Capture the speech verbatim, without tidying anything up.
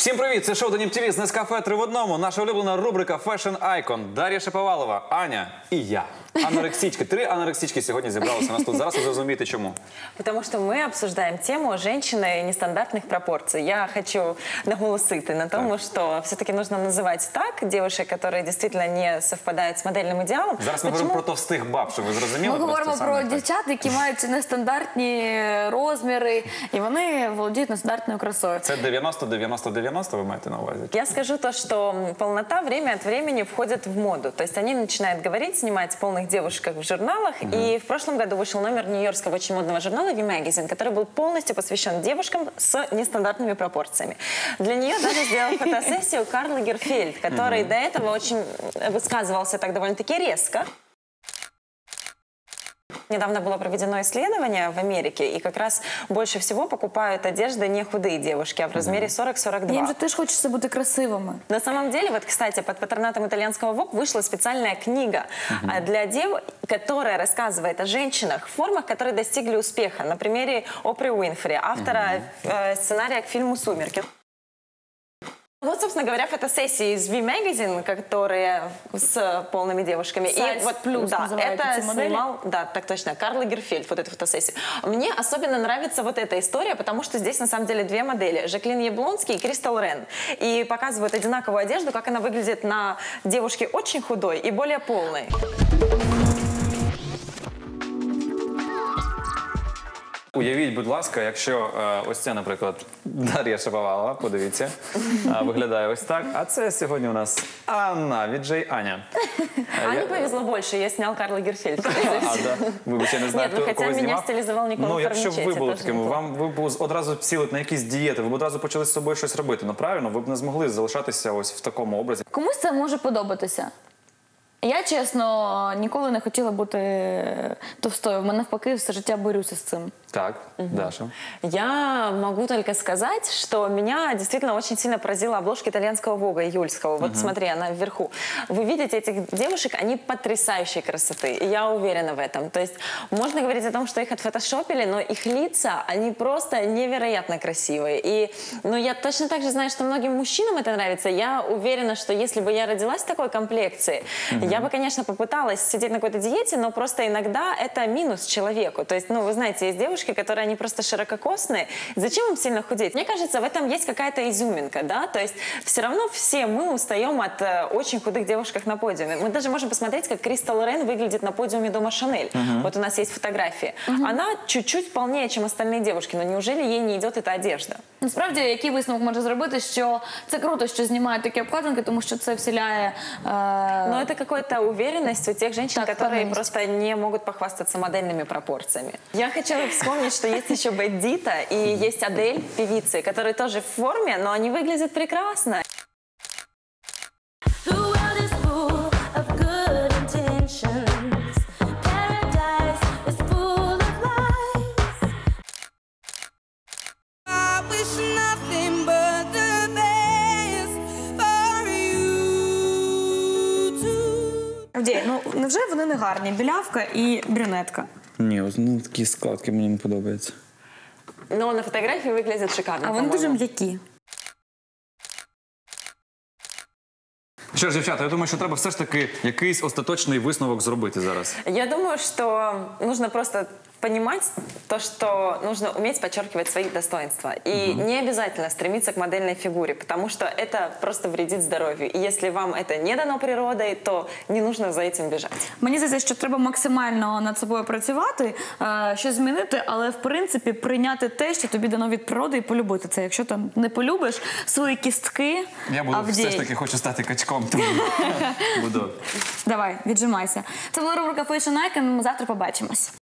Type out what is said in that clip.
Всім привіт! Це шоу Денім ТВ з Нескафе три в одному. Наша улюблена рубрика Fashion Icon. Дар'я Шаповалова, Аня и я. Анорексички. Три анорексички сегодня зібралися у нас тут. Зараз ви зрозумієте чому. Потому что мы обсуждаем тему женщины нестандартных пропорций. Я хочу наголосить на том, что все-таки нужно называть так девушек, которые действительно не совпадают с модельным идеалом. Зараз ми говоримо про товстих баб, щоб ви зрозуміли. Ми говоримо про дівчат, які мають нестандартні розміри, і вони володіють нестандартною красою. Це дев'яносто дев'яносто дев'яносто ви маєте на увазі? Я скажу то, что полнота время от времени входит в моду. То есть они начинают говорить, снимать полных девушек в журналах. Угу. И в прошлом году вышел номер нью-йоркского очень модного журнала V Magazine, который был полностью посвящен девушкам с нестандартными пропорциями. Для нее даже сделал фотосессию Карл Лагерфельд, который угу. до этого очень высказывался так довольно-таки резко. Недавно было проведено исследование в Америке, и как раз больше всего покупают одежды не худые девушки, а в размере сорок сорок два. Им же тоже хочется быть красивыми. На самом деле, вот, кстати, под патронатом итальянского Vogue вышла специальная книга uh-huh. для дев, которая рассказывает о женщинах в формах, которые достигли успеха. На примере Опры Уинфри, автора uh-huh. сценария к фильму «Сумерки». Вот, собственно говоря, фотосессии из V Magazine, которые с полными девушками. Size и вот Plus да, это снимал, да, так точно, Карл Лагерфельд, вот эту фотосессию. Мне особенно нравится вот эта история, потому что здесь на самом деле две модели. Жаклин Яблонский и Кристал Рен. И показывают одинаковую одежду, как она выглядит на девушке очень худой и более полной. Уявіть, будь ласка, якщо е, ось це, наприклад, Дар'я Шаповалова, подивіться, е, виглядає ось так. А це сьогодні у нас Анна від Джей Аня. Ане повезло больше, я снял Карла Герфельд. А, да? Вибач, я не знаю, Нет, ну, хто кого хотя меня знімав. стилизовал Никола Ну, якщо б ви Форничетти, були тоже такими, неплохо. вам ви б одразу сіли на якісь дієти, ви б одразу почали з собою щось робити. Ну, правильно, ви б не змогли залишатися ось в такому образі. Комусь це може подобатися. Я, чесно, ніколи не хотіла бути товстою. Мене навпаки все життя борюся з цим. Так, угу. Даша. Я могу только сказать, что меня действительно очень сильно поразила обложка итальянского Вога июльского. Вот угу. смотри, она вверху. Вы видите этих девушек, они потрясающей красоты. И я уверена в этом. То есть можно говорить о том, что их отфотошопили, но их лица, они просто невероятно красивые. И ну, я точно так же знаю, что многим мужчинам это нравится. Я уверена, что если бы я родилась в такой комплекции, угу. я бы, конечно, попыталась сидеть на какой-то диете, но просто иногда это минус человеку. То есть, ну, вы знаете, есть девушки, которые они просто ширококосные. Зачем им сильно худеть? Мне кажется, в этом есть какая-то изюминка, да? То есть все равно все мы устаем от э, очень худых девушек на подиуме. Мы даже можем посмотреть, как Кристал Рен выглядит на подиуме дома Шанель. Uh-huh. Вот у нас есть фотографии. Uh-huh. Она чуть-чуть полнее, чем остальные девушки, но неужели ей не идет эта одежда? Насправді, який висновок може зробити, що це круто, що знімають такі обкладинки, тому що це вселяє... Е... Но это какая-то уверенность у тех женщин, так, которые просто не могут похвастаться модельными пропорциями. Я хочу вспомнить, что есть еще Бет Дита и есть Адель, певицы, которые тоже в форме, но они выглядят прекрасно. Авдій, ну невже вони не гарні? Білявка і брюнетка. Ні, ну такі складки мені не подобаються. Но на фотографии выглядят шикарно. А вони дуже м'які. Що ж, дівчата, я думаю, що треба все ж таки якийсь остаточний висновок зробити зараз. Я думаю, что нужно просто понимать то, что нужно уметь подчеркивать свои достоинства. И угу. не обязательно стремиться к модельной фигуре, потому что это просто вредит здоровью. И если вам это не дано природой, то не нужно за этим бежать. Мені здається, що треба максимально над собою працювати, щось змінити, але в принципі прийняти те, що тобі дано від природи, і полюбити це. Якщо там не полюбиш свої кістки, я буду Авдій. все ж таки хочу стати качком. Буду. Давай, віджимайся. Це була рубрика Fashion Icon, ми завтра побачимось.